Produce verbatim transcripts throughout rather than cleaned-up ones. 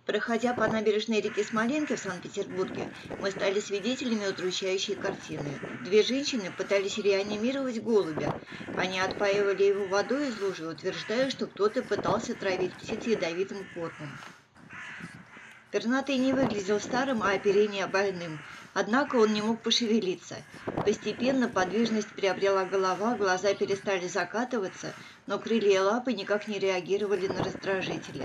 Проходя по набережной реки Смоленки в Санкт-Петербурге, мы стали свидетелями удручающей картины. Две женщины пытались реанимировать голубя. Они отпаивали его водой из лужи, утверждая, что кто-то пытался травить птиц ядовитым кормом. Пернатый не выглядел старым, а оперение больным. Однако он не мог пошевелиться. Постепенно подвижность приобрела голова, глаза перестали закатываться, но крылья и лапы никак не реагировали на раздражители.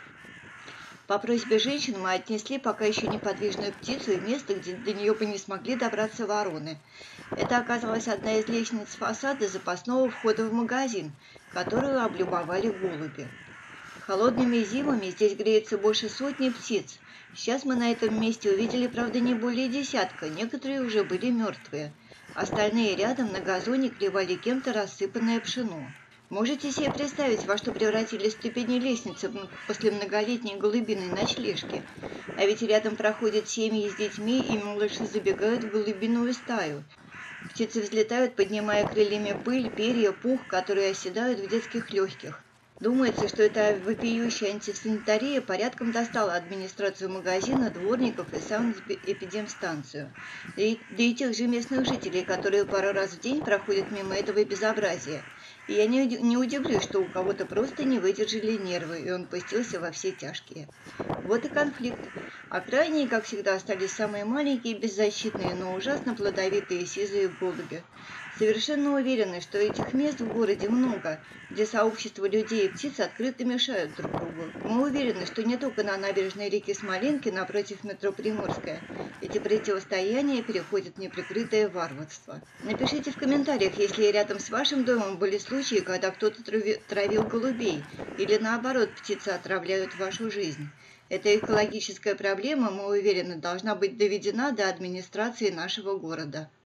По просьбе женщин мы отнесли пока еще неподвижную птицу в место, где до нее бы не смогли добраться вороны. Это оказалась одна из лестниц фасада запасного входа в магазин, которую облюбовали голуби. Холодными зимами здесь греется больше сотни птиц. Сейчас мы на этом месте увидели, правда, не более десятка, некоторые уже были мертвые. Остальные рядом на газоне клевали кем-то рассыпанное пшено. Можете себе представить, во что превратились ступени лестницы после многолетней голубиной ночлежки? А ведь рядом проходят семьи с детьми, и малыши забегают в голубиную стаю. Птицы взлетают, поднимая крыльями пыль, перья, пух, которые оседают в детских легких. Думается, что эта вопиющая антисанитария порядком достала администрацию магазина, дворников и санэпидемстанцию. Да и, да и тех же местных жителей, которые пару раз в день проходят мимо этого безобразия. И я не, не удивлюсь, что у кого-то просто не выдержали нервы, и он пустился во все тяжкие. Вот и конфликт. А крайние, как всегда, остались самые маленькие и беззащитные, но ужасно плодовитые сизые голуби. Совершенно уверены, что этих мест в городе много, где сообщество людей и птиц открыто мешают друг другу. Мы уверены, что не только на набережной реки Смоленки напротив метро Приморская эти противостояния переходят в неприкрытое варварство. Напишите в комментариях, если рядом с вашим домом были случаи, когда кто-то травил голубей, или наоборот, птицы отравляют вашу жизнь. Эта экологическая проблема, мы уверены, должна быть доведена до администрации нашего города.